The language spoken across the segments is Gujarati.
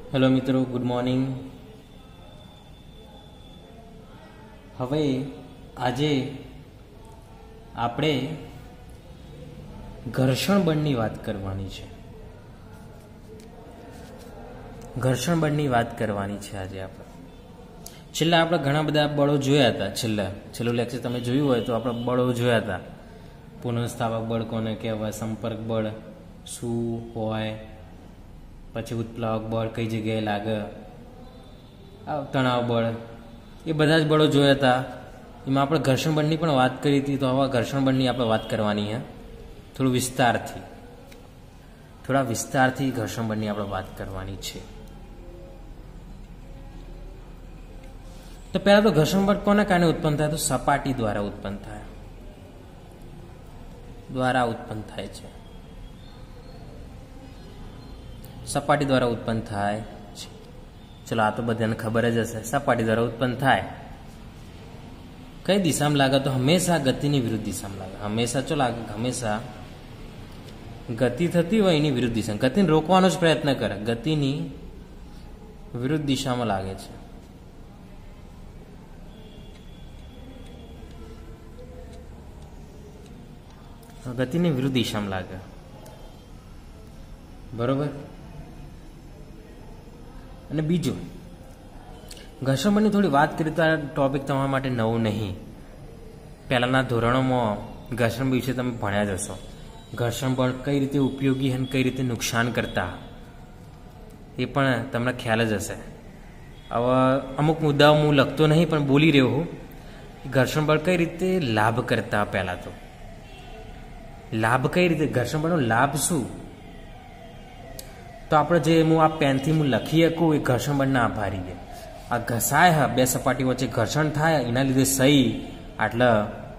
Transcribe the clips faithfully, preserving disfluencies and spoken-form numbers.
હેલો મિત્રો, ગુડ મોર્નિંગ. હવે આજે આપણે ઘર્ષણ બળની વાત કરવાની છે. ઘર્ષણ બળની વાત કરવાની છે આજે આપણે. છેલ્લા આપણે ઘણા બધા બળો જોયા હતા. છેલ્લા છેલ્લું લેક્ચર તમે જોયું હોય તો આપણે બળો જોયા હતા. પુનઃસ્થાપક બળ કોને કહેવાય, સંપર્ક બળ શું હોય, પછી ઉત્પ્લાવક બળ કઈ જગ્યાએ લાગે, તણાવ બળ, એ બધા જ બળો જોયા હતા. એમાં આપણે ઘર્ષણ બળની પણ વાત કરી હતી. તો હવે ઘર્ષણ બળની આપણે વાત કરવાની છે થોડું વિસ્તારથી. થોડા વિસ્તારથી ઘર્ષણ બળની આપણે વાત કરવાની છે. તો પહેલા તો ઘર્ષણ બળ કોના કારણે ઉત્પન્ન થાય? તો સપાટી દ્વારા ઉત્પન્ન થાય દ્વારા ઉત્પન્ન થાય છે. સપાટી દ્વારા ઉત્પન્ન થાય છે. ચલો, આ તો બધાને ખબર જ હશે. સપાટી દ્વારા ઉત્પન્ન થાય કઈ દિશામાં લાગે? તો હંમેશા ગતિની વિરુદ્ધ દિશામાં લાગે. હંમેશા ચલો લાગે હંમેશા ગતિ થતી હોય એની વિરુદ્ધ દિશા. ગતિને રોકવાનો જ પ્રયત્ન કરે, ગતિની વિરુદ્ધ દિશામાં લાગે છે. ગતિની વિરુદ્ધ દિશામાં લાગે, બરોબર. અને બીજું, ઘર્ષણ બળની થોડી વાત કરીએ તો આ ટોપિક તમારા માટે નવું નહીં. પહેલાંના ધોરણોમાં ઘર્ષણ બળ વિશે તમે ભણ્યા જ હશો. ઘર્ષણ બળ કઈ રીતે ઉપયોગી અને કઈ રીતે નુકસાન કરતા એ પણ તમને ખ્યાલ જ હશે. હવે અમુક મુદ્દાઓ હું લખતો નહીં પણ બોલી રહ્યો હું. ઘર્ષણ બળ કઈ રીતે લાભ કરતા? પહેલાં તો લાભ કઈ રીતે? ઘર્ષણ બળનો લાભ શું? તો આપણે જે હું આ પેનથી હું લખી શકું એ ઘર્ષણ બળના આભારી છે. આ ઘસાય હા બે સપાટી વચ્ચે ઘર્ષણ થાય એના લીધે સહી આટલા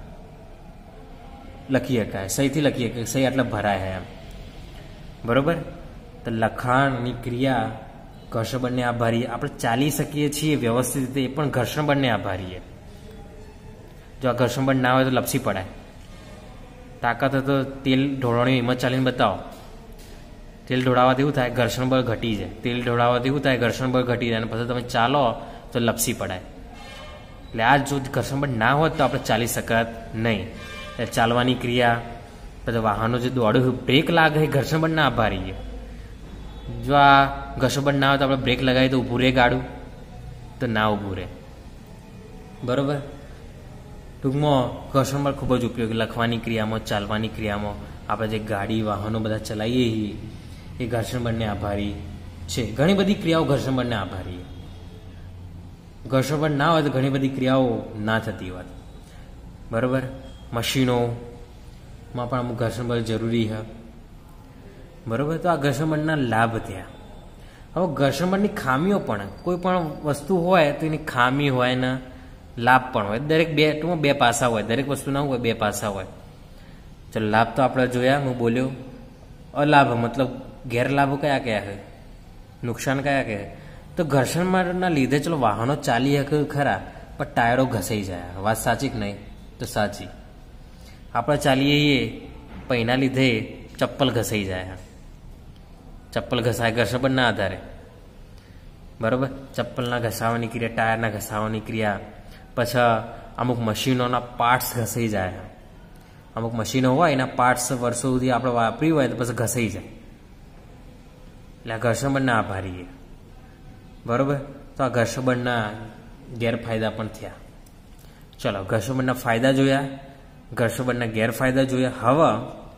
લખી શકાય. સહીથી લખી શકાય, સહી આટલા ભરાય એમ, બરોબર. તો લખાણની ક્રિયા ઘર્ષણ બળને આભારી. આપણે ચાલી શકીએ છીએ વ્યવસ્થિત રીતે એ પણ ઘર્ષણ બળને આભારી. જો આ ઘર્ષણ બળ ના હોય તો લપસી પડાય. તાકાત હોય તો તેલ ઢોળાણી એમાં ચાલીને બતાવો. તેલ ઢોળાવાથી એવું થાય ઘર્ષણ બળ ઘટી જાય. તેલ ઢોળાવાથી એવું થાય ઘર્ષણ બળ ઘટી જાય અને પછી તમે ચાલો તો લપસી પડાય. એટલે આ જો ઘર્ષણ બળ ના હોત તો આપણે ચાલી શકત નહીં. એટલે ચાલવાની ક્રિયા, પછી વાહનો જે દોડ્યું બ્રેક લાગે એ ઘર્ષણ બળ ના આભારી છે. જો આ ઘર્ષણ બળ ના હોય તો આપણે બ્રેક લગાવીએ તો ઊભું રહે ગાડું? તો ના ઊભું રહે, બરોબર. ટૂંકમાં ઘર્ષણ બળ ખૂબ જ ઉપયોગી લખવાની ક્રિયામાં, ચાલવાની ક્રિયામાં. આપણે જે ગાડી વાહનો બધા ચલાવીએ છીએ એ ઘર્ષણ બળને આભારી છે. ઘણી બધી ક્રિયાઓ ઘર્ષણ બળને આભારી. ઘર્ષણ બળ ના હોય તો ઘણી બધી ક્રિયાઓ ના થતી હોત, બરોબર. મશીનોમાં પણ અમુક ઘર્ષણ બળ જરૂરી છે, બરોબર. તો આ ઘર્ષણ બળના લાભ થયા. હવે ઘર્ષણ બળની ખામીઓ પણ, કોઈ પણ વસ્તુ હોય તો એની ખામી હોય ને લાભ પણ હોય. દરેક બે ટૂંકમાં બે પાસા હોય. દરેક વસ્તુ ના હોય, બે પાસા હોય. ચલો, લાભ તો આપણે જોયા, હું બોલ્યો. અલાભ મતલબ ગેરલાભો કયા કયા છે, નુકસાન કયા કયા? તો ઘર્ષણના લીધે ચલો વાહનો ચાલી શકે ખરા, પણ ટાયરો ઘસાઈ જાય. વાત સાચી કે નહીં? તો સાચી. આપણે ચાલીએ પણ એના લીધે ચપ્પલ ઘસાઈ જાય. ચપ્પલ ઘસાય ઘર્ષણ બળના આધારે, બરોબર. ચપ્પલના ઘસાવાની ક્રિયા, ટાયરના ઘસાવાની ક્રિયા. પછી અમુક મશીનોના પાર્ટ્સ ઘસાઈ જાય. અમુક મશીનો હોય એના પાર્ટ્સ વર્ષો સુધી આપણે વાપરી હોય તો પછી ઘસાઈ જાય. એટલે આ ઘર્ષણ બળના આભારી, બરોબર. તો આ ઘર્ષણ બળના ગેરફાયદા પણ થયા. ચલો, ઘર્ષણ બળના ફાયદા જોયા, ઘર્ષણ બળના ગેરફાયદા જોયા. હવે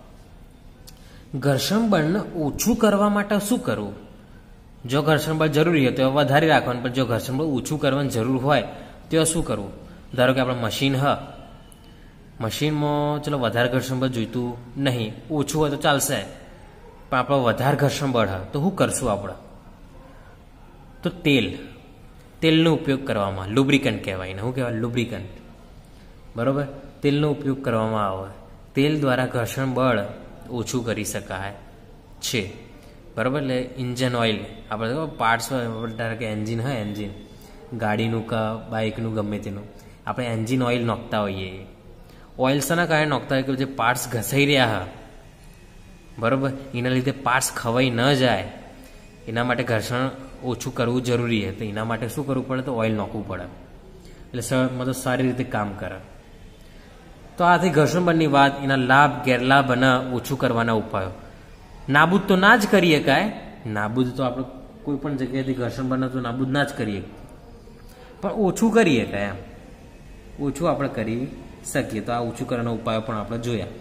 ઘર્ષણ બળને ઓછું કરવા માટે શું કરવું? જો ઘર્ષણ બળ જરૂરી હોય તો વધારી રાખવાનું, પણ જો ઘર્ષણ બળ ઓછું કરવાની જરૂર હોય તો શું કરવું? ધારો કે આપણે મશીન હ મશીનમાં ચલો વધારે ઘર્ષણ બળ જોઈતું નહીં, ઓછું હોય તો ચાલશે, પણ આપણે વધારે ઘર્ષણ બળ હ તો શું કરશું આપણે? તો તેલ તેલનો ઉપયોગ કરવામાં, લુબ્રિકન્ટ કહેવાય ને. શું કહેવાય? લુબ્રિકન્ટ, બરોબર. તેલનો ઉપયોગ કરવામાં આવે. તેલ દ્વારા ઘર્ષણ બળ ઓછું કરી શકાય છે, બરોબર. એટલે ઇન્જન ઓઇલ, આપણે પાર્ટ્સ હોય, ધારો કે એન્જિન હોય, એન્જિન ગાડીનું કે બાઇકનું ગમે તેનું, આપણે એન્જિન ઓઇલ નાખતા હોઈએ. ઓઇલ શાના કારણે નાખતા હોય? કે જે પાર્ટ્સ ઘસાઈ રહ્યા હા, બરાબર, એના લીધે પાર્ટ્સ ખવાઈ ન જાય એના માટે ઘર્ષણ ઓછું કરવું જરૂરી છે, તો એના માટે શું કરવું પડે? તો ઓઇલ નાખવું પડે, એટલે મતલબ સારી રીતે કામ કરે. તો આથી ઘર્ષણ બળની વાત, એના લાભ ગેરલાભ અને ઓછું કરવાના ઉપાયો. નાબૂદ તો ના જ કરીએ કાંઈ, નાબૂદ તો આપણે કોઈ પણ જગ્યાએથી ઘર્ષણ બળને તો નાબૂદ ના જ કરીએ, પણ ઓછું કરીએ કાંઈ, એમ ઓછું આપણે કરી શકીએ. તો આ ઓછું કરવાના ઉપાયો પણ આપણે જોયા.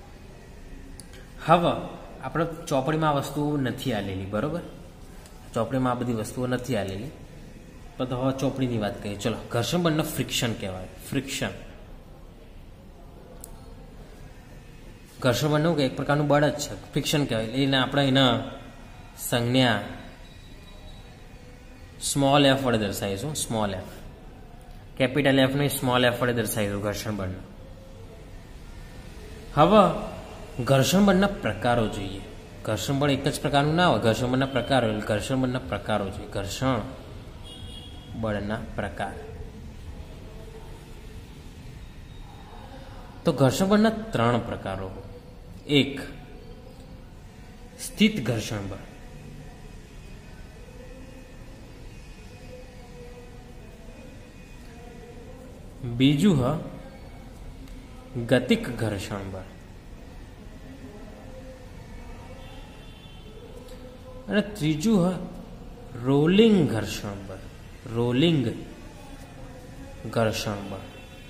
હવે આપણે ચોપડીમાં આ વસ્તુઓ નથી આલેલી, બરોબર? ચોપડીમાં આ બધી વસ્તુઓ નથી આલેલી, પણ હવે ચોપડીની વાત કરીએ. ચલો, ઘર્ષણ બળને ફ્રિક્શન કહેવાય. ફ્રિક્શન ઘર્ષણ બળનું એક પ્રકારનું બળ જ છે, ફ્રિક્શન કહેવાય. એને આપણે એના સંજ્ઞા સ્મોલ એફ વડે દર્શાવીશું. સ્મોલ એફ, કેપિટલ એફ નહીં, સ્મોલ એફ વડે દર્શાવીશું ઘર્ષણ બળને. હવે ઘર્ષણ બળના પ્રકારો જોઈએ. ઘર્ષણ બળ એક જ પ્રકારનું ના હોય, ઘર્ષણ બળના પ્રકારો. ઘર્ષણ બળના પ્રકારો જોઈએ. ઘર્ષણ બળના પ્રકાર. તો ઘર્ષણ બળના ત્રણ પ્રકારો. એક, સ્થિત ઘર્ષણ બળ. બીજું હ ગતિક ઘર્ષણ બળ. અને ત્રીજું હ રોલિંગ ઘર્ષણ બળ. રોલિંગ ઘર્ષણ બળ.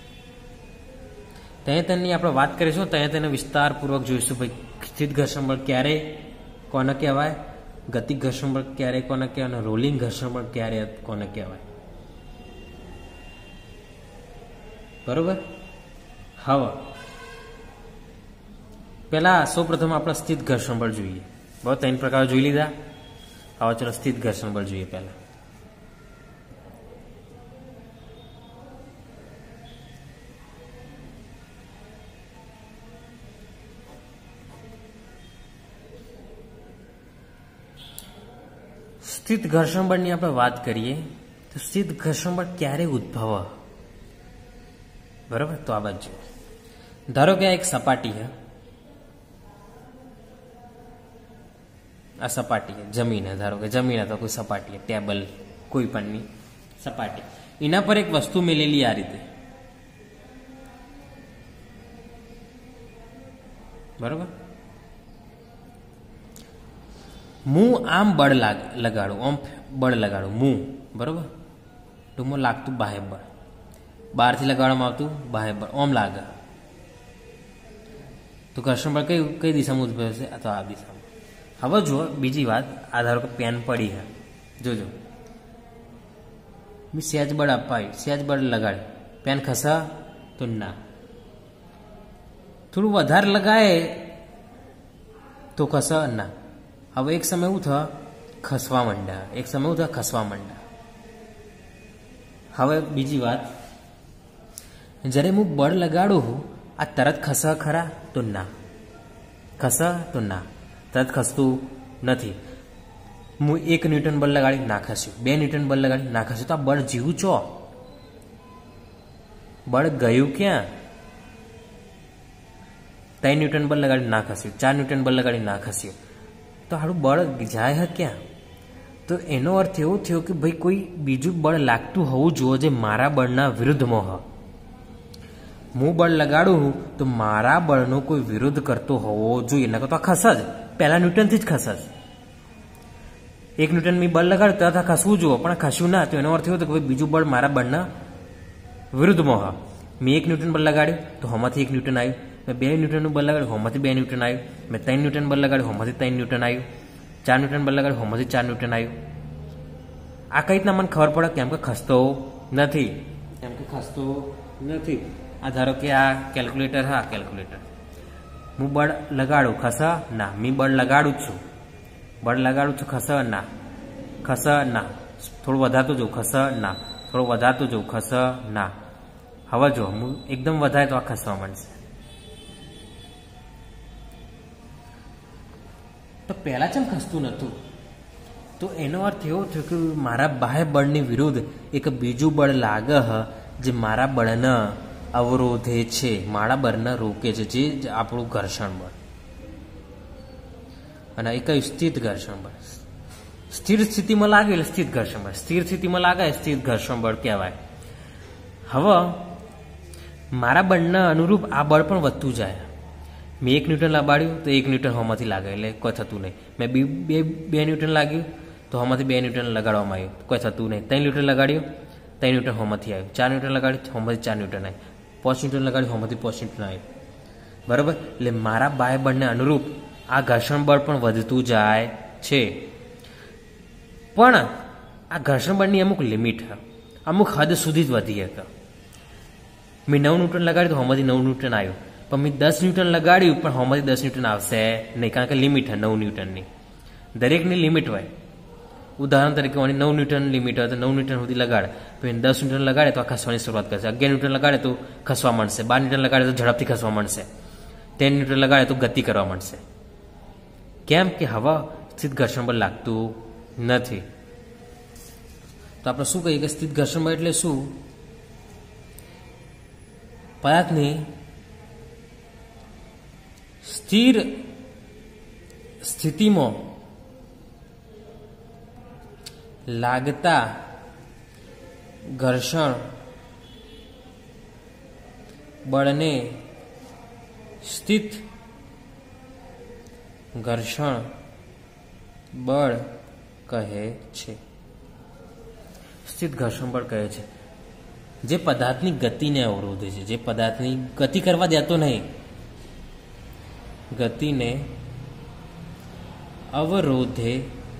ત્યાં તેની આપણે વાત કરીશું, ત્યાં તેને વિસ્તારપૂર્વક જોઈશું. ભાઈ, સ્થિત ઘર્ષણ બળ ક્યારે કોને કહેવાય, ગતિક ઘર્ષણ બળ ક્યારે કોને કહેવાય, અને રોલિંગ ઘર્ષણ બળ ક્યારે કોને કહેવાય, બરોબર? હવે પેલા સૌ પ્રથમ આપણે સ્થિત ઘર્ષણ બળ જોઈએ. બહુ ત્રણ પ્રકાર જોઈ લીધા. હવે ચલો સ્થિત ઘર્ષણ બળ જોઈએ. પહેલા સ્થિત ઘર્ષણ બળની આપણે વાત કરીએ તો સ્થિત ઘર્ષણ બળ ક્યારે ઉદ્ભવે, બરાબર? તો આ બાજુ ધારો કે આ એક સપાટી છે, આ સપાટી છે, જમીન છે. ધારો કે જમીન અથવા કોઈ સપાટી છે, ટેબલ, કોઈ પણની સપાટી, એના પર એક વસ્તુ મેલેલી આ રીતે, બરોબર? હું આમ બળ લગાડું, આમ બળ લગાડું, હું, બરોબર? ટૂંકમાં લાગતું બાહ્ય બળ, બહારથી લગાડવામાં આવતું બાહ્ય બળ, ઓમ લાગે તો ઘર્ષણ બળ કઈ કઈ દિશામાં ઉદ્ભવે છે? અથવા આ દિશામાં. હવે જુઓ બીજી વાત, આ ધારો કે પેન પડી છે, જોજો મેં સહેજ બળ અપાયું, સહેજ બળ લગાડ્યું, પેન ખસા તો ના, થોડું વધારે લગાય તો ખસા ના. હવે એક સમય એવું થાય ખસવા માંડા, એક સમય એવું થાય ખસવા માંડા. હવે બીજી વાત, જ્યારે હું બળ લગાડું છું, આ તરત ખસા ખરા? તો ના, ખસા તો ના, તરત ખસતું નથી. હું એક ન્યૂટન બળ લગાડી, ના ખસ્યું. બે ન્યૂટન બળ લગાડી, ના ખસ્યું. તો આ બળ જીવું ચો, બળ ગયું ક્યાં? ત્રણ ન્યૂટન બળ લગાડી, ના ખસ્યું. ચાર ન્યૂટન બળ લગાડી, ના ખસ્યું. તો હારું બળ જાય હે ક્યાં? તો એનો અર્થ એવો થયો કે ભાઈ કોઈ બીજું બળ લાગતું હોવું જોઈએ જે મારા બળના વિરુદ્ધમાં હ. હું બળ લગાડું તો મારા બળનો કોઈ વિરોધ કરતો હોવો જોઈએ, નકર તો ખસ જ, પહેલા ન્યૂટનથી જ ખસ જ. એક ન્યૂટન મેં બળ લગાડ્યું તરત ખસવું જોઈએ, પણ ખસ્યું ના. તો એનો અર્થ એવો હતો કે ભાઈ બીજું બળ મારા બળના વિરુદ્ધમાં હ. મેં એક ન્યૂટન બળ લગાડ્યું તો હોમાંથી એક ન્યૂટન આવ્યું. મેં બે ન્યૂટનનું બળ લગાડ્યું, હોમાંથી બે ન્યૂટન આવ્યું. મેં ત્રણ ન્યૂટન બળ લગાડ્યું, હોમાંથી ત્રણ ન્યૂટન આવ્યું. ચાર ન્યૂટન બળ લગાડ્યું, હોમાંથી ચાર ન્યૂટન આવ્યું. આ કઈ રીતના મને ખબર પડે? કેમ કે ખસતો નથી, કેમ કે ખસતો નથી. આ ધારો કે આ કેલ્ક્યુલેટર, હા કેલ્ક્યુલેટર, હું બળ લગાડું, ખસા ના. મેં બળ લગાડું જ છું, બળ લગાડું છું, ખસા ના, ખસા ના. થોડું વધારતું જવું, ખસા ના. થોડું વધારતું જવું, ખસા ના. હવે જો હું એકદમ વધારે તો આ ખસવા માંડશે. તો પહેલા ચમ ખસતું નહોતું? તો એનો અર્થ એવો થયો કે મારા બાહ્ય બળની વિરુદ્ધ એક બીજું બળ લાગે હ, જે મારા બળને અવરોધે છે, મારા બળને રોકે છે, જે આપણું ઘર્ષણ બળ. અને એ કયું? સ્થિત ઘર્ષણ બળ. સ્થિર સ્થિતિમાં લાગે એટલે સ્થિત ઘર્ષણ બળ, સ્થિર સ્થિતિમાં લાગે સ્થિત ઘર્ષણ બળ કહેવાય. હવે મારા બળના અનુરૂપ આ બળ પણ વધતું જાય. મેં એક ન્યૂટન લગાડ્યું તો એક ન્યૂટન હોમાંથી લાગે એટલે કોઈ થતું નહીં. મેં બે બે ન્યૂટન લાગ્યું તો હોમાંથી બે ન્યૂટન લગાડવામાં આવ્યું, કોઈ થતું નહીં. ત્રણ ન્યૂટન લગાડ્યું, ત્રણ ન્યૂટન હોમાંથી આવ્યું. ચાર ન્યૂટન લગાડ્યું, હોમાંથી ચાર ન્યૂટન આવ્યું. પાંચ ન્યૂટન લગાડ્યું, હોમાંથી પાંચ ન્યૂટન આવ્યું. બરાબર. એટલે મારા બાહ્ય બળને અનુરૂપ આ ઘર્ષણ બળ પણ વધતું જાય છે. પણ આ ઘર્ષણ બળની અમુક લિમિટ, અમુક હદ સુધી જ વધી શકે. મેં નવ ન્યૂટન લગાડ્યું તો હોમાંથી નવ ન્યૂટન આવ્યું, પણ મેં દસ ન્યૂટન લગાડ્યું પણ હોમાંથી દસ ન્યૂટન આવશે નહીં, કારણ કે લિમિટ છે નવ ન્યૂટનની. દરેકની લિમિટ હોય. ઉદાહરણ તરીકે નવ ન્યૂટન લિમિટ હોય તો નવ ન્યૂટન સુધી લગાડે, પછી દસ ન્યૂટન લગાડે તો આ ખસવાની શરૂઆત કરશે. અગિયાર ન્યૂટન લગાડે તો ખસવા મળશે. બાર ન્યૂટન લગાડે તો ઝડપથી ખસવા મળશે. તેર ન્યૂટન લગાડે તો ગતિ કરવા મળશે. કેમ કે હવા સ્થિત ઘર્ષણ બળ લાગતું નથી. તો આપણે શું કહીએ કે સ્થિત ઘર્ષણ બળ એટલે શું? પદાર્થની સ્થિર સ્થિતિમાં લાગતા ઘર્ષણ બળને સ્થિત ઘર્ષણ બળ કહે છે. સ્થિત ઘર્ષણ બળ કહે છે જે પદાર્થની ગતિને અવરોધે છે, જે પદાર્થની ગતિ કરવા દેતો નહીં, ગતિને અવરોધે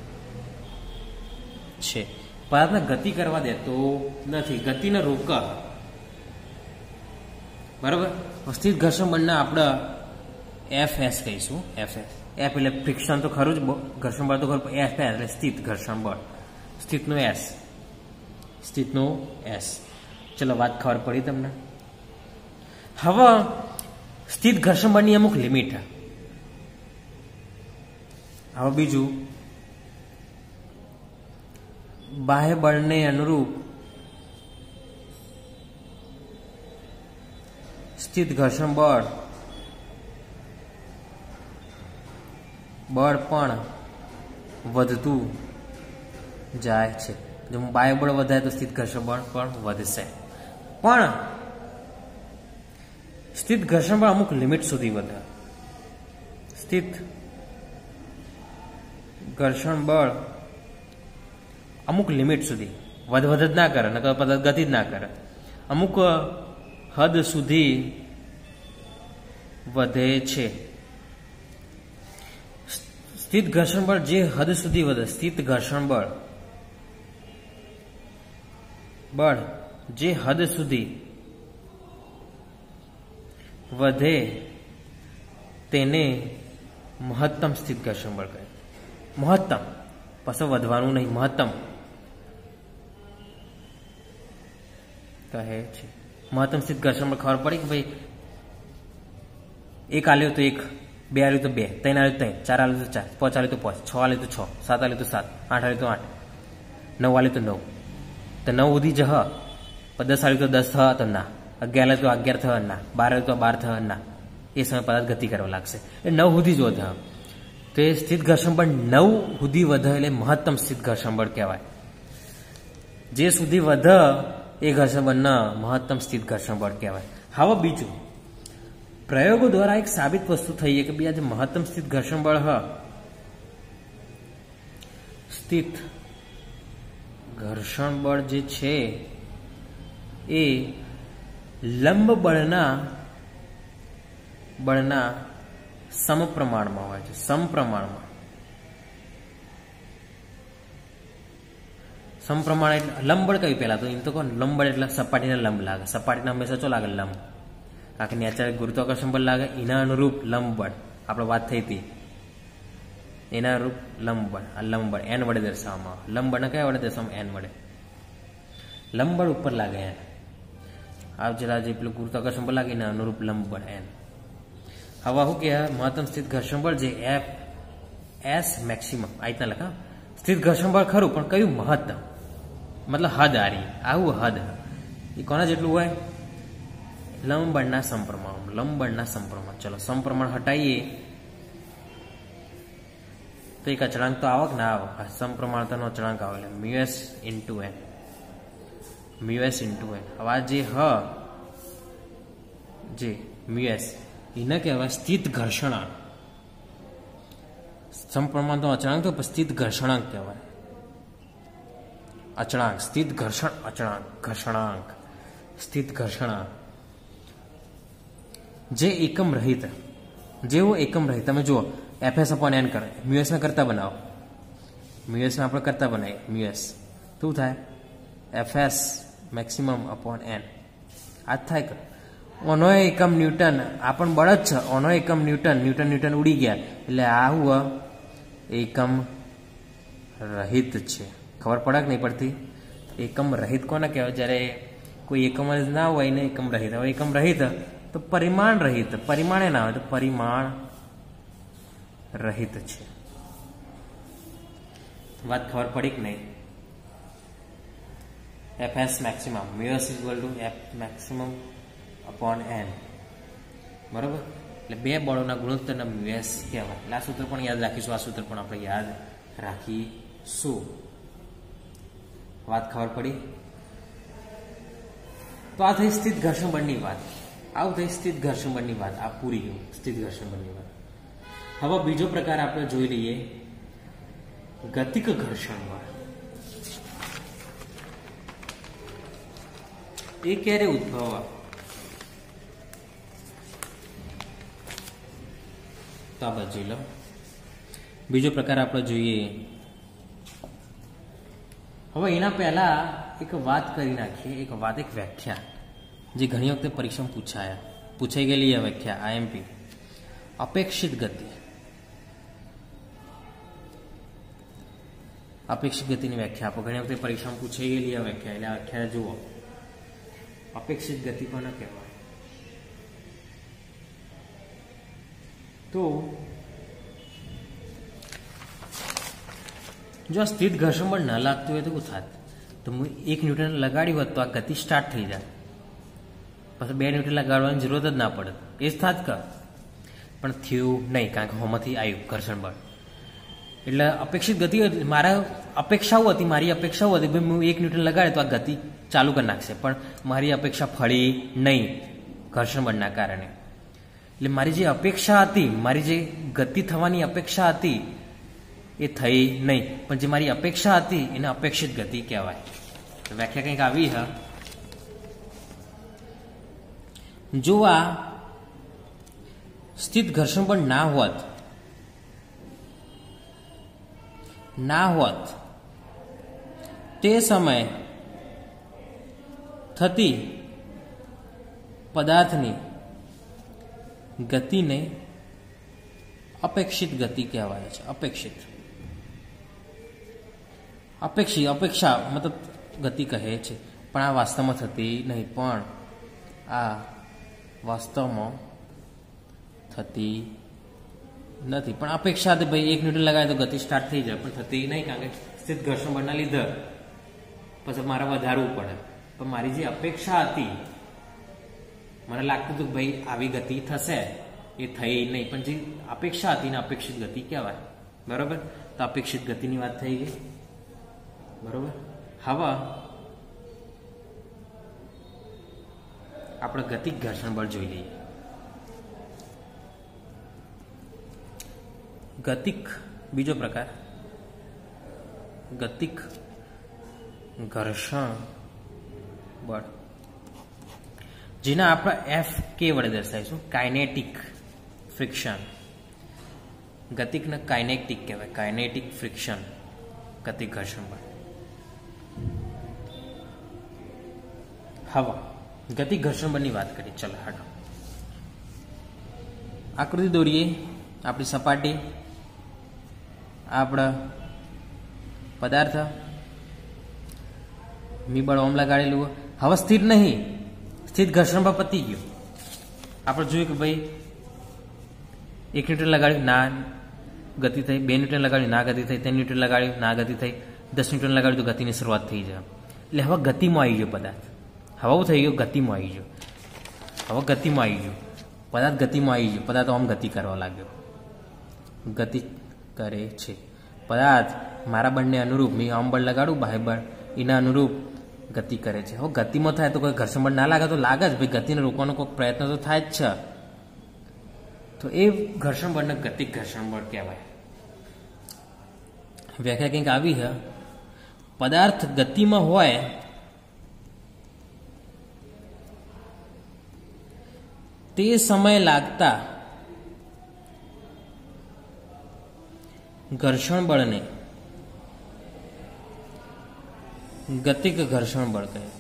છે. પદાર્થને ગતિ કરવા દેતો નથી, ગતિને રોકે. બરાબર. સ્થિત ઘર્ષણ બળને આપણે એફ એસ કહીશું. એફ એસ એફ એટલે ફ્રિક્શન તો ખરું જ, ઘર્ષણ બળ તો ખરું. એફ એસ એટલે સ્થિત ઘર્ષણ બળ, સ્થિતનો એસ, સ્થિતનો એસ. ચલો વાત ખબર પડી તમને. હવે સ્થિત ઘર્ષણ બળની અમુક લિમિટ. હવે બીજું, બાહ્ય બળને અનુરૂપ સ્થિત ઘર્ષણ બળ બળ પણ વધતું જાય છે. જો બાહ્ય બળ વધારે તો સ્થિત ઘર્ષણ બળ પણ વધશે. પણ સ્થિત ઘર્ષણ બળ અમુક લિમિટ સુધી વધે. સ્થિત ઘર્ષણ બળ અમુક લિમિટ સુધી વધ વધ જ ના કરે, નકર પદાર્થ ગતિ જ ના કરે. અમુક હદ સુધી વધે છે. સ્થિત ઘર્ષણ બળ જે હદ સુધી વધે, સ્થિત ઘર્ષણ બળ બળ જે હદ સુધી વધે તેને મહત્તમ સ્થિત ઘર્ષણ બળ કહે. મહત્તમ, પાછું વધવાનું નહીં, મહત્તમ કહે છે. મહત્તમ સ્થિત ઘર્ષણ બળ ખબર પડી કે ભાઈ એક આલ્યો તો એક, બે આલ્યું તો બે, ત્રણ આલ્યું તો ત્રણ, ચાર આલ્યું તો ચાર, પાંચ આલ્યું તો પાંચ, છ આલ્યું તો છ, સાત આલ્યું તો સાત, આઠ આલ્યું તો આઠ, નવ આલ્યું તો નવ. તો નવ સુધી જ હ, દસ આલ્યું તો દસ થ તો ના, અગિયાર આલ્યું તો અગિયાર થ ના, બાર આલ્યું તો બાર થ ના. એ સમય પદાર્થ ગતિ કરવા લાગશે. એ નવ સુધી જ વધે. તો એ સ્થિત ઘર્ષણ બળ નવ સુધી વધે એટલે મહત્તમ સ્થિત ઘર્ષણ બળ કહેવાય. જે સુધી વધે એ ઘર્ષણ બળના મહત્તમ સ્થિત ઘર્ષણ બળ કહેવાય. હવે બીજું, પ્રયોગો દ્વારા એક સાબિત વસ્તુ થઈ કે ભાઈ આજે મહત્તમ સ્થિત ઘર્ષણ બળ હ સ્થિત ઘર્ષણ બળ જે છે એ લંબ બળના બળના સમપ્રમાણમાં હોય છે. સમપ્રમાણમાં. સમપ્રમાણ એટલે લંબ બળ કયું? પહેલા તો એમ તો કહો, લંબ બળ એટલે સપાટીને લંબ લાગે. સપાટીને હંમેશા શું લાગે? લંબ. કારણ કે નેચરલ ગુરુત્વાકર્ષણ બળ લાગે, એના અનુરૂપ લંબ બળ આપણે વાત થઈ હતી, એના અનુરૂપ લંબ બળ. આ લંબ બળ એન વડે દર્શાવવામાં આવે. લંબ બળને કયા વડે દર્શાવવામાં? એન વડે. લંબ બળ ઉપર લાગે એન. આ જરા જે પેલું ગુરુત્વાકર્ષણ બળ લાગે એના અનુરૂપ લંબ બળ એન. હવે શું કે મહત્તમ સ્થિત ઘર્ષણ બળ જે એફ એસ મેક્સિમમ આ રીતના લખા. સ્થિત ઘર્ષણ બળ ખરું, પણ કયું? મહત્તમ. મતલબ હદ આરી, આવું હદ એ કોના જેટલું હોય? લંબ બળના સમપ્રમાણ. લંબ બળના સમપ્રમાણ. ચલો સમપ્રમાણ હટાઈએ તો તો એક અચળાંક તો આવે કે ના આવે? સમપ્રમાણતાનો અચળાંક આવે એટલે mu S into N, mu S into N. હવે આ જે હ જે મ્યુ એસ એને કહેવાય સ્થિત ઘર્ષણાંક. સમપ્રમાણતાનો અચળાંક તો સ્થિત ઘર્ષણાંક કહેવાય. અચળાંક સ્થિત ઘર્ષણ અચળાંક ઘર્ષણાંક સ્થિત ઘર્ષણાંક જે એકમ રહિત, જેવો એકમ રહિત. તમે જુઓ એફ એસ અપોન એન કરે, મ્યુએસને કરતા બનાવો, મ્યુએસને આપણે કરતા બનાવીએ, મ્યુએસ શું થાય? F S maximum upon N. આ જ થાય કે ઓનો એકમ ન્યૂટન, આ પણ બળ જ છે. ઓનો એકમ ન્યૂટન, ન્યૂટન ન્યૂટન ઉડી ગયા એટલે આ હું એકમ રહિત છે. ખબર પડે કે નહીં પડતી? એકમ રહિત કોને કહેવાય? જ્યારે કોઈ એકમ જ ના હોય ને એકમ રહિત. હવે એકમ રહિત તો પરિમાણ રહિત, પરિમાણે ના હોય તો પરિમાણ રહિત છે. વાત ખબર પડી કે નહીં? F S maximum mu S equal to F maximum upon N, બરોબર? એટલે બે બળોના ગુણોત્તરના મ્યુ એસ કહેવાય. એટલે આ સૂત્ર પણ યાદ રાખીશું, આ સૂત્ર પણ આપણે યાદ રાખીશું. વાત ખબર પડી? તો આ થઈ સ્થિત ઘર્ષણ બળની વાત. આવું થઈ સ્થિત ઘર્ષણ બળની વાત. આ પૂરી ગયું સ્થિત ઘર્ષણ બળની વાત. હવે બીજો પ્રકાર આપણે જોઈ લઈએ, ગતિક ઘર્ષણ બળ. એ ક્યારે ઉદ્ભવવા? તો આ બાજુ જોઈ લો. બીજો પ્રકાર આપણે જોઈએ. હવે એના પહેલા એક વાત કરી નાખીએ, એક વાત, એક વ્યાખ્યા જે ઘણી વખતે પરીક્ષામાં પૂછાયા પૂછાઈ ગયેલી આ વ્યાખ્યા, આઈએમપી. અપેક્ષિત ગતિ. અપેક્ષિત ગતિની વ્યાખ્યા આપો. ઘણી વખતે પરીક્ષામાં પૂછાઈ ગયેલી આ વ્યાખ્યા. એટલે આ વ્યાખ્યા જુઓ. અપેક્ષિત ગતિ કોને કહેવાય? તો જો આ સ્થિત ઘર્ષણ બળ ના લાગતું હોય તો શું થાત? તો હું એક ન્યૂટન લગાડ્યું હોત તો આ ગતિ સ્ટાર્ટ થઈ જાય, પછી બે ન્યૂટન લગાડવાની જરૂરત જ ના પડે. એ જ થાત કે? પણ થયું નહીં, કારણ કે હોમાંથી આવ્યું ઘર્ષણ બળ. એટલે અપેક્ષિત ગતિ મારા અપેક્ષાઓ હતી, મારી અપેક્ષાઓ હતી ભાઈ હું એક ન્યૂટન લગાડે તો આ ગતિ ચાલુ કરી નાખશે, પણ મારી અપેક્ષા ફળી નહીં ઘર્ષણ બળના કારણે. એટલે મારી જે અપેક્ષા હતી, મારી જે ગતિ થવાની અપેક્ષા હતી એ થઈ નહીં, પણ જે મારી અપેક્ષા હતી એને અપેક્ષિત ગતિ કહેવાય. વ્યાખ્યા કંઈક આવી. હા, જો આ સ્થિત ઘર્ષણ બળ ના હોત ના હોત તે સમયે થતી પદાર્થની ગતિને અપેક્ષિત ગતિ કહેવાય છે. અપેક્ષિત અપેક્ષિત અપેક્ષા મતલબ ગતિ કહે છે, પણ આ વાસ્તવમાં થતી નહીં. પણ આ વાસ્તવમાં થતી નથી, પણ અપેક્ષા હતી ભાઈ એક ન્યૂટન લગાવે તો ગતિ સ્ટાર્ટ થઈ જાય, પણ થતી નહીં, કારણ કે સ્થિત ઘર્ષણ બળના લીધે પછી મારે વધારવું પડે. પણ મારી જે અપેક્ષા હતી, મને લાગતું હતું ભાઈ આવી ગતિ થશે, એ થઈ નહીં, પણ જે અપેક્ષા હતી ને અપેક્ષિત ગતિ કહેવાય. બરોબર? તો અપેક્ષિત ગતિની વાત થઈ ગઈ. બરોબર? હવે આપણે ગતિક ઘર્ષણ બળ જોઈ લઈએ. ગતિક બીજો પ્રકાર, ગતિક ઘર્ષણ બળ, જેના આપણે એફ કે વડે દર્શાવીશું. Kinetic friction. ગતિકને કાઇનેટિક કહેવાય. કાઇનેટિક ફ્રિક્શન ગતિક ઘર્ષણ બળ. હવે ગતિક ઘર્ષણ બળની વાત કરીએ. ચલો હાડો આકૃતિ દોરીએ. આપણી સપાટી, આપણા પદાર્થ, મી બળ ઓમ લગાડેલું. હવે સ્થિર નહીં, સ્થિત ઘર્ષણ બળ પતી ગયું. આપણે જોયું કે ભાઈ એક ન્યૂટન લગાડ્યું, ના ગતિ થઈ. બે ન્યૂટન લગાડ્યું, ના ગતિ થઈ. ત્રણ ન્યૂટન લગાડ્યું, ના ગતિ થઈ. દસ ન્યૂટન લગાડ્યું તો ગતિની શરૂઆત થઈ જાય. એટલે હવે ગતિમાં આવી ગયો પદાર્થ. હવે એવું થઈ ગયું, ગતિમાં આવી ગયો. હવે ગતિમાં આવી ગયો પદાર્થ. ગતિમાં આવી ગયો પદાર્થ. આમ ગતિ કરવા લાગ્યો, ગતિ કરે છે. પદાર્થ મારા બળને અનુરૂપ મેં આમ બળ લગાડું બાહ્ય બળ એના અનુરૂપ ગતિ કરે છે. હવે ગતિમાં થાય તો કોઈ ઘર્ષણ બળ ના લાગે તો લાગે જ ભાઈ, ગતિને રોકવાનો કોઈ પ્રયત્ન તો થાય જ છે. તો એ ઘર્ષણ બળને ગતિક ઘર્ષણ બળ કહેવાય. વ્યાખ્યા કંઈક આવી છે, પદાર્થ ગતિમાં હોય તે સમય લાગતા ઘર્ષણ બળને ગતિક ઘર્ષણ બળ કહે.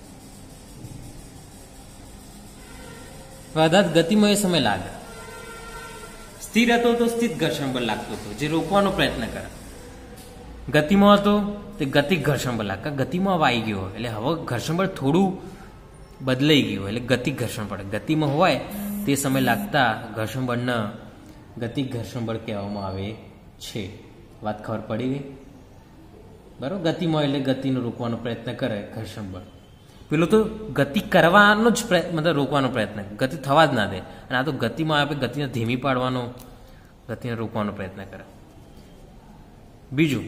પદાર્થ ગતિમાં એ સમય લાગે, સ્થિર હતો તો સ્થિત ઘર્ષણ બળ લાગતું હતું જે રોકવાનો પ્રયત્ન કરે. ગતિમાં હતો તે ગતિક ઘર્ષણ બળ લાગે, ગતિમાં આવી ગયો એટલે હવે ઘર્ષણ બળ થોડું બદલાઈ ગયું એટલે ગતિક ઘર્ષણ બળ. ગતિમાં હોય તે સમય લાગતા ઘર્ષણ બળને ગતિક ઘર્ષણ બળ કહેવામાં આવે છે. વાત ખબર પડી ગઈ? બરાબર. ગતિમાં એટલે ગતિને રોકવાનો પ્રયત્ન કરે ઘર્ષણ બળ. પેલું તો ગતિ કરવાનો જ મતલબ રોકવાનો પ્રયત્ન, ગતિ થવા જ ના દે. અને આ તો ગતિમાં આપણે ગતિને ધીમી પાડવાનો, ગતિને રોકવાનો પ્રયત્ન કરે. બીજું,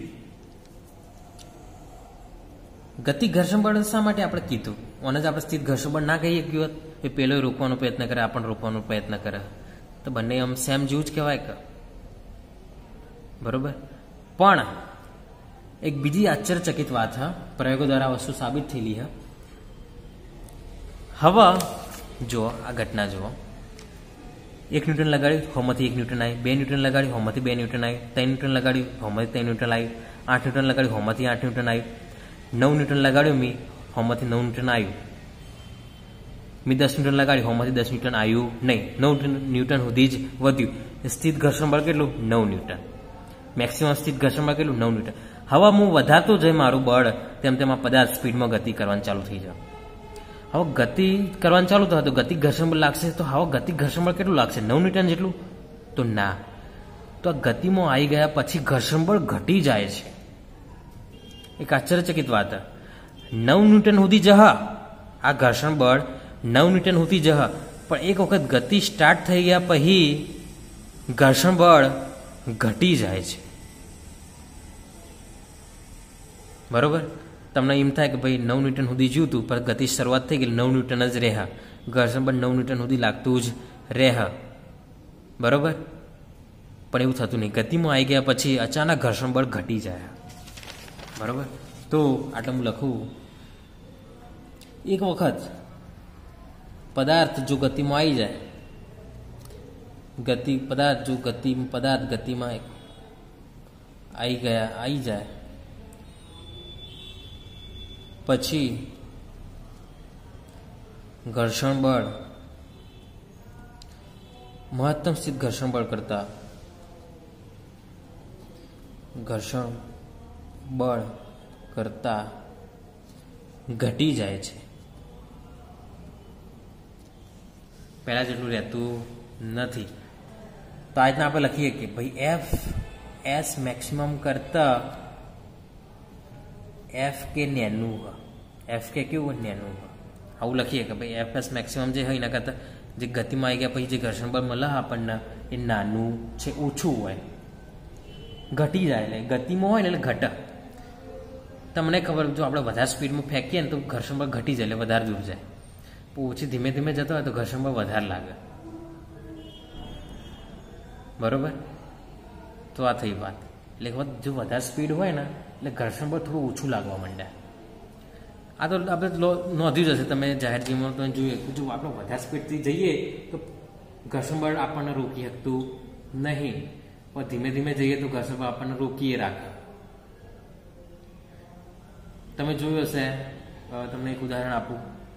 ગતિ ઘર્ષણ બળ શા માટે આપણે કીધું? ઓને જ આપણે સ્થિત ઘર્ષણ બળ ના કહીએ કે એ પેલો રોકવાનો પ્રયત્ન કરે, આપણને રોકવાનો પ્રયત્ન કરે, તો બંને આમ સેમ જેવું જ કહેવાય કે. બરોબર. પણ એક બીજી આશ્ચર્યચકિત વાત હા, પ્રયોગો દ્વારા વસ્તુ સાબિત થયેલી હા. હવે જુઓ આ ઘટના જુઓ, એક ન્યૂટન લગાડ્યું હોમાંથી એક ન્યૂટન આવી, બે ન્યૂટન લગાડ્યું હોમાંથી બે ન્યૂટન આવી, ત્રણ ન્યૂટન લગાડ્યું હોમાંથી ત્રણ ન્યૂટન આવ્યું, આઠ ન્યૂટન લગાડ્યું હોમાંથી આઠ ન્યૂટન આવ્યું, નવ ન્યૂટન લગાડ્યું મી હોમાંથી નવ ન્યૂટન આવ્યું, મેં દસ ન્યૂટન લગાડ્યું હોમાંથી દસ ન્યૂટન આવ્યું નહીં, નવ ન્યૂટન સુધી જ વધ્યું. સ્થિત ઘર્ષણ બળ કેટલું? નવ ન્યૂટન. મેક્સિમમ સ્થિત ઘર્ષણ બળ કેટલું? નવ ન્યૂટન. હવે હું વધારતો જઈ મારું બળ તેમ તેમ આ પદાર્થ સ્પીડમાં ગતિ કરવાનું ચાલુ થઈ જાય. હવે ગતિ કરવાનું ચાલુ થાય તો ગતિ ઘર્ષણ બળ લાગશે, તો હવે ગતિ ઘર્ષણ બળ કેટલું લાગશે? નવ ન્યૂટન જેટલું? તો ના. તો આ ગતિમાં આવી ગયા પછી ઘર્ષણ બળ ઘટી જાય છે. એક આશ્ચર્યચકિત વાત, નવ ન્યૂટન સુધી જહ આ ઘર્ષણ બળ નવ ન્યૂટન સુધી જહ, પણ એક વખત ગતિ સ્ટાર્ટ થઈ ગયા પછી ઘર્ષણ બળ ઘટી જાય છે. બરોબર. તમને એમ થાય કે ભાઈ નવ ન્યૂટન સુધી જીવતું પણ ગતિ શરૂઆત થઈ ગઈ, નવ ન્યૂટન જ રહે, ઘર્ષણ બળ નવ ન્યૂટન સુધી લાગતું જ રહે. બરોબર. પણ એવું થતું નહીં, ગતિમાં આવી ગયા પછી અચાનક ઘર્ષણ બળ ઘટી જાય. બરોબર. તો આટલું હું લખું, એક વખત પદાર્થ જો ગતિમાં આવી જાય, ગતિ પદાર્થ જો ગતિ પદાર્થ ગતિમાં આવી ગયા આવી જાય પછી ઘર્ષણ બળ મહત્તમ સ્થિત ઘર્ષણ બળ કરતા ઘર્ષણ બળ કરતા ઘટી જાય છે. પહેલા જેટલું રહેતું નથી. તો આ રીતના આપણે લખીએ કે ભાઈ એફ એસ મેક્સિમમ કરતા એફ કે નેનું, એફ કે કેવું નેનું, આવું લખીએ કે ભાઈ એફ એસ મેક્સિમમ જે હોય એના કરતાં જે ગતિમાં આવી ગયા પછી જે ઘર્ષણ બળ મળે આપણને એ નાનું છે, ઓછું હોય, ઘટી જાય. એટલે ગતિમાં હોય ને એટલે ઘટે. તમને ખબર, જો આપણે વધારે સ્પીડમાં ફેંકીએ ને તો ઘર્ષણ બળ ઘટી જાય એટલે વધારે દૂર જાય. ઓછી ધીમે ધીમે જતો હોય તો ઘર્ષણ બળ વધારે લાગે. બરોબર. તો આ થઈ વાત. એટલે જો વધારે સ્પીડ હોય ને એટલે ઘર્ષણ બળ થોડું ઓછું લાગવા માંડે. આ તો આપણે નોંધ્યું જ હશે, તમે જાહેર જીવનમાં તમે જોઈએ કે જો આપણે વધારે સ્પીડથી જઈએ તો ઘર્ષણ બળ આપણને રોકી શકતું નહીં, પણ ધીમે ધીમે જઈએ તો ઘર્ષણ બળ આપણને રોકીએ રાખે. તમે જોયું હશે, તમને એક ઉદાહરણ આપું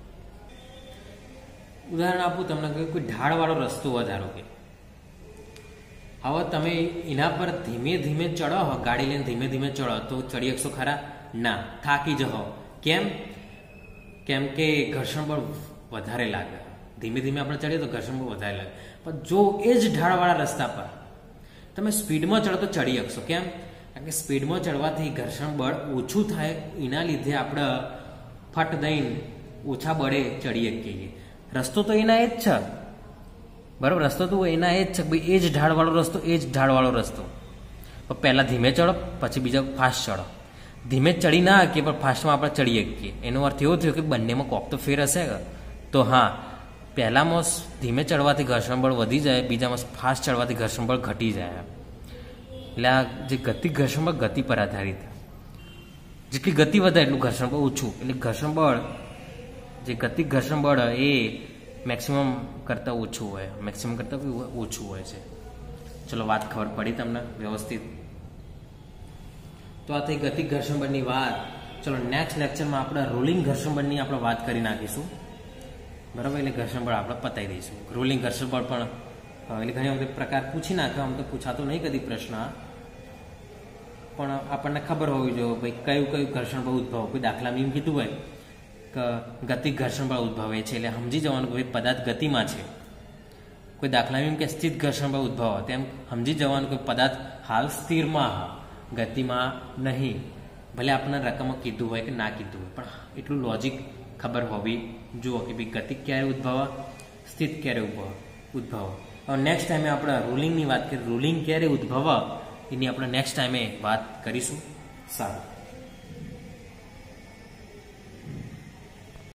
ઉદાહરણ આપું તમને કે કોઈ ઢાળવાળો રસ્તો હોય, ધારો કે હવે તમે એના પર ધીમે ધીમે ચડો, ગાડી લઈને ધીમે ધીમે ચડો તો ચડી શકશો ખરા? ના, થાકી જશો. કેમ? કેમ કે ઘર્ષણ બળ વધારે લાગે. ધીમે ધીમે આપણે ચડીએ તો ઘર્ષણ બળ વધારે લાગે. પણ જો એ જ ઢાળવાળા રસ્તા પર તમે સ્પીડમાં ચડો તો ચડી શકશો. કેમ? કારણ કે સ્પીડમાં ચડવાથી ઘર્ષણ બળ ઓછું થાય, એના લીધે આપણે ફટ દઈને ઓછા બળે ચડી શકીએ. રસ્તો તો એના એ જ છે. બરાબર. રસ્તો તો એના એ જ છે ભાઈ, એ જ ઢાળવાળો રસ્તો, એ જ ઢાળવાળો રસ્તો. પણ પહેલાં ધીમે ચડો પછી બીજા ફાસ્ટ ચડો. ધીમે ચડી ના શકીએ પણ ફાસ્ટમાં આપણે ચડી શકીએ. એનો અર્થ એવો થયો કે બંનેમાં કોક તો ફેર હશે. તો હા, પહેલામાં ધીમે ચડવાથી ઘર્ષણ બળ વધી જાય, બીજામાં ફાસ્ટ ચડવાથી ઘર્ષણ બળ ઘટી જાય. એટલે આ જે ગતિ ઘર્ષણ બળ ગતિ પર આધારિત. જેટલી ગતિ વધે એટલું ઘર્ષણ બળ ઓછું. એટલે ઘર્ષણ બળ જે ગતિ ઘર્ષણ બળ એ મેક્સિમમ કરતાં ઓછું હોય, મેક્સિમમ કરતાં ઓછું હોય છે. ચલો, વાત ખબર પડી તમને વ્યવસ્થિત? તો આ થઈ ગતિ ઘર્ષણ બળની વાત. ચલો, નેક્સ્ટ લેક્ચરમાં આપણે રોલિંગ ઘર્ષણ બળની આપણે વાત કરી નાખીશું. બરાબર? એટલે ઘર્ષણ બળ આપણે પતાવી દઈશું. રોલિંગ ઘર્ષણ બળ પણ એટલે ઘણી વખત પ્રકાર પૂછી નાખે. આમ તો પૂછાતો નહીં કદી પ્રશ્ન, પણ આપણને ખબર હોવી જોઈએ ભાઈ કયું કયું ઘર્ષણ બળ ઉદ્ભવ. કોઈ દાખલામાં એમ કીધું હોય કે ગતિ ઘર્ષણ બળ ઉદ્ભવે છે એટલે સમજી જવાનું કે ભાઈ પદાર્થ ગતિમાં છે. કોઈ દાખલામાં એમ કે સ્થિત ઘર્ષણ બળ ઉદ્ભવ, તેમ સમજી જવાનું કે પદાર્થ હાલ સ્થિરમાં, ગતિમાં નહીં. ભલે આપણને રકમમાં કીધું હોય કે ના કીધું હોય, પણ એટલું લોજિક ખબર હોવી જુઓ કે ભાઈ ગતિ ક્યારે ઉદ્ભવ, સ્થિત ક્યારે ઉદ્ભવ ઉદ્ભવ હવે નેક્સ્ટ ટાઈમે આપણે રૂલિંગની વાત કરીએ. રૂલિંગ ક્યારે ઉદ્ભવ એની આપણે નેક્સ્ટ ટાઈમે વાત કરીશું. સારું.